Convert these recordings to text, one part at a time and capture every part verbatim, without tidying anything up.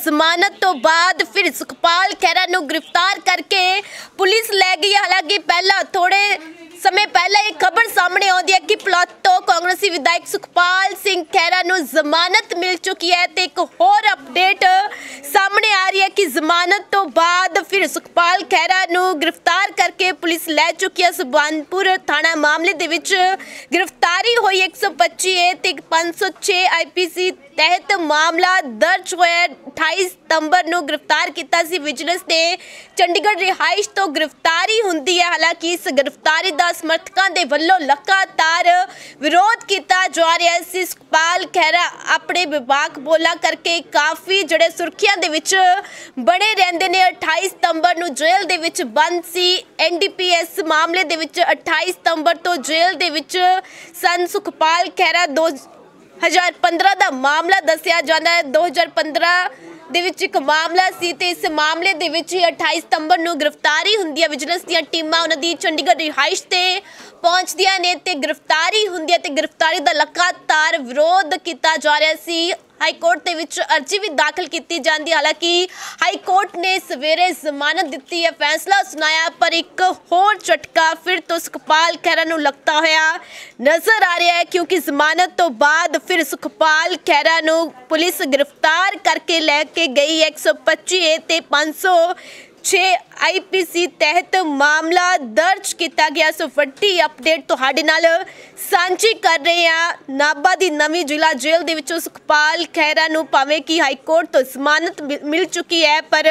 जमानत तो बाद फिर सुखपाल खैरा नूं गिरफ्तार करके पुलिस लै गई। हालांकि पहला थोड़े समय पहले एक खबर सामने आती है कि पलातो कांग्रेसी विधायक सुखपाल सिंह खैरा नूं जमानत मिल चुकी है। तो एक होर अपडेट सामने आ रही है कि जमानत तो बाद फिर सुखपाल खैरा नूं गिरफ्तार करके पुलिस लै चुकी है। सुभानपुर थाना मामले दे विच गिरफ्तारी हुई एक सौ पच्ची ए ते पाँच सौ छे आई पी सी तहत मामला दर्ज होया। अठाई सितंबर नूं गिरफ्तार किया सी विजिलेंस ने चंडीगढ़ रिहाइश तो गिरफ्तारी हुंदी है। हालांकि इस गिरफ्तारी का समर्थकों के वल्लों लगातार विरोध किया जा रहा है। सुखपाल खैरा अपने विभाग बोला करके काफ़ी जड़े सुर्खियां दे विच बने रहंदे ने। अठाई सितंबर नूं जेल दे विच बंद सी। एन डी पी एस मामले दे विच अठाई सितंबर तो जेल दे विच सन। सुखपाल खैरा दो हज़ार पंद्रह का मामला दसिया जाता है। दो हज़ार पंद्रह दे विच एक मामला सी ते इस मामले दे विच ही अठाई सितंबर नूं गिरफ्तारी हुंदी है। विजिलेंस दी टीमां उन्हां दी चंडीगढ़ रिहाइश ते पहुंचदियां ने ते गिरफ्तारी हुंदी है ते गिरफ्तारी दा लगातार विरोध किया जा रहा सी। हाई कोर्ट दे विच अर्जी भी दाखिल की जाती। हालांकि हाई कोर्ट ने सवेरे जमानत दी है, फैसला सुनाया, पर एक होर झटका फिर तो सुखपाल खैरा नूं लगता होया नजर आ रहा है, क्योंकि जमानत तो बाद फिर सुखपाल खैरा नूं पुलिस गिरफ्तार करके लैके गई। एक सौ पच्ची ए ते पाँच सौ छे आई पी सी तहत मामला दर्ज किया गया। सो वड्डी अपडेट तुहाडे नाल सांझी कर रहे हैं। नाभा दी नवीं जिला जेल दे विचों सुखपाल खैरा नूं भावें कि हाई कोर्ट तो जमानत मिल चुकी है, पर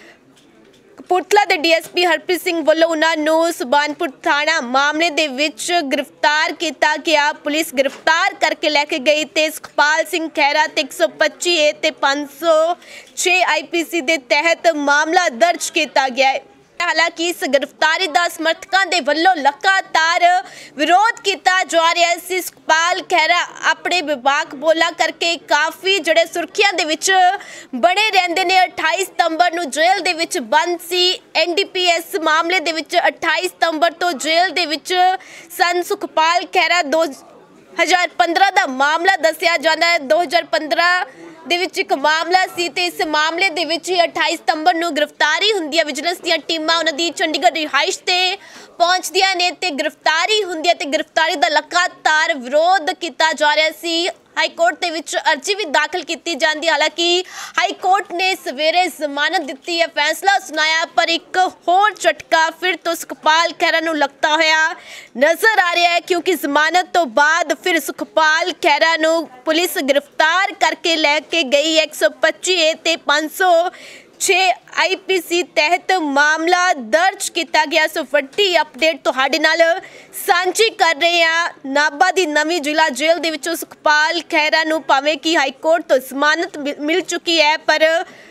कपूरथला दे D S P Harpreet Singh वल्लों उन्हां नूं सुभानपुर थाना मामले दे विच गिरफ्तार किया गया। पुलिस गिरफ्तार करके लैके गई ते सुखपाल सिंह खैरा ते एक सौ पच्ची ए ते पाँच सौ छे आई पी सी दे तहत मामला दर्ज किया गया है। हालांकि इस गिरफ्तारी का समर्थकों के वल्लों लगातार विरोध किया जा रहा है। सुखपाल खैरा अपने विभाग बोला करके काफ़ी जड़े सुर्खियां दे विच बने रहंदे ने। अठाई सितंबर नूं जेल दे विच बंद सी। एन डी पी एस मामले दे विच अठाई सितंबर तो जेल दे विच सन। सुखपाल खैरा दो हज़ार पंद्रह का मामला दसिया जाता है। दो हज़ार पंद्रह दे विच एक मामला सी ते इस मामले दे विच ही अठाई सितंबर नूं गिरफ्तारी हुंदी है। विजिलेंस दी टीमां उन्हां दी चंडीगढ़ रिहाइश ते पहुंचदियां ने ते गिरफ्तारी हुंदी है ते गिरफ्तारी दा लगातार विरोध किया जा रहा सी। हाई कोर्ट दे विच अर्जी भी दाखिल की जाती। हालांकि हाई कोर्ट ने सवेरे जमानत दी है, फैसला सुनाया, पर एक होर झटका फिर तो सुखपाल खैरा नूं लगता होया नजर आ रहा है, क्योंकि जमानत तो बाद फिर सुखपाल खैरा नूं पुलिस गिरफ्तार करके लैके गई। एक सौ पच्ची ए ते पाँच सौ छे आई पी सी तहत मामला दर्ज किया गया। सो वड्डी अपडेट तुहाडे नाल सांझी कर रहे हैं। नाभा दी नवीं जिला जेल दे विचों सुखपाल खैरा नूं भावें कि हाई कोर्ट तो जमानत मिल चुकी है, पर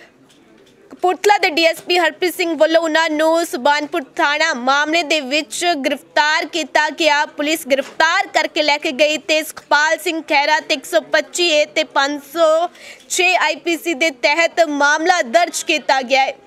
कपूरथला दे D S P Harpreet Singh वल्लों उन्हां नूं सुभानपुर थाना मामले दे विच गिरफ्तार किया गया। पुलिस गिरफ्तार करके लैके गई ते सुखपाल सिंह खैरा ते एक सौ पच्ची ए ते पाँच सौ छे आई पी सी दे तहत मामला दर्ज किया गया है।